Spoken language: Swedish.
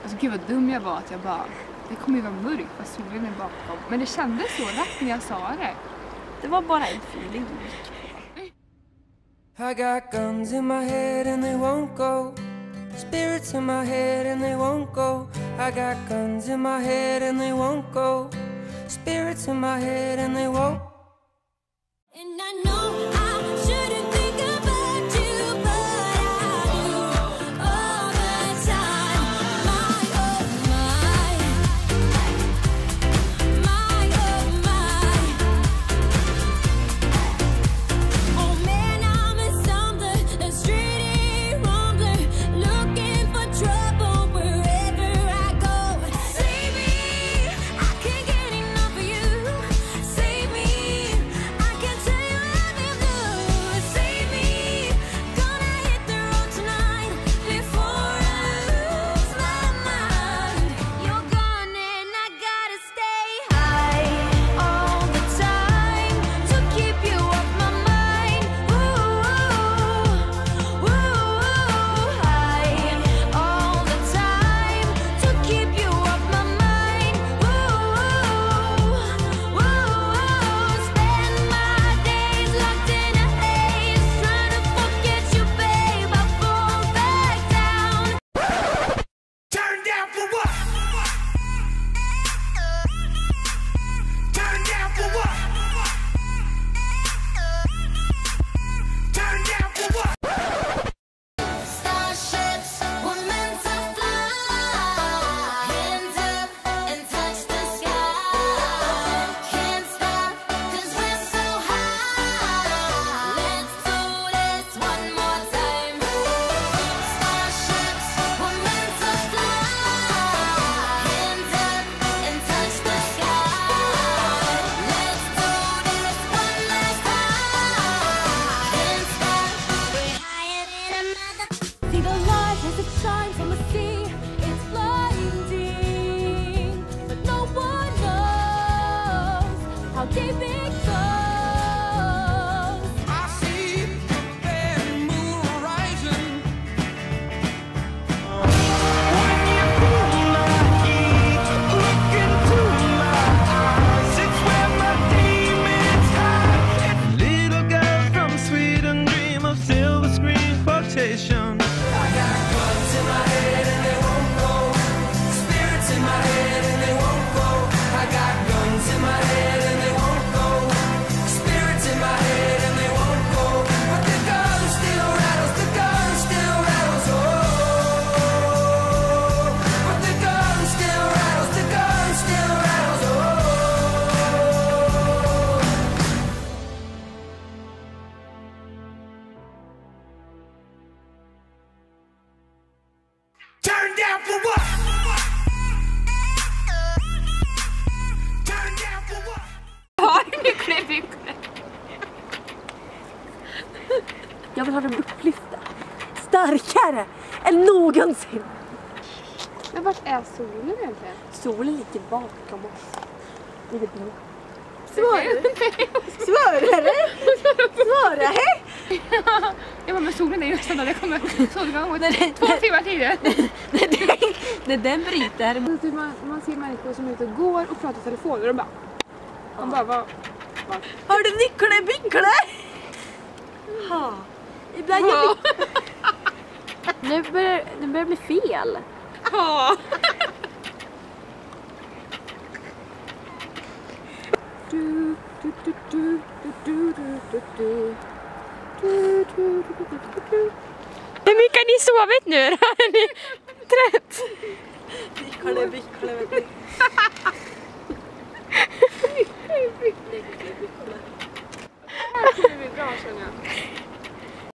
Alltså gud vad dum jag var att jag bara, det kommer ju vara mörkt fast solen är bakom. Men det kändes så rätt när jag sa det. Det var bara en feeling. I got guns in my head and they won't go. Spirits in my head and they won't go. I got guns in my head and they won't go. Spirits in my head and they won't. And I know I shouldn't think about you, but I do all the time. My oh my, my oh my. Oh man, I'm a stumbler, a street rumbler, looking for trouble wherever I go. Save me, I can't get enough of you. Save me. Jag vill ha dem upplyfta. Starkare än någonsin. Men vart är solen egentligen? Solen ligger bakom oss. I det blå. Svara hej! Ja, men solen är ju nästan där det kommer. Solgång 2 timmar tidigare. När den bryter. Man ser människor som är ute och går och pratar i telefoner och bara... Man bara, vad? Har du nycklar? Ja. Ibland jag nu börjar det bli fel. Ja. Hur mycket har ni sovit nu? Är ni trött? Vickle.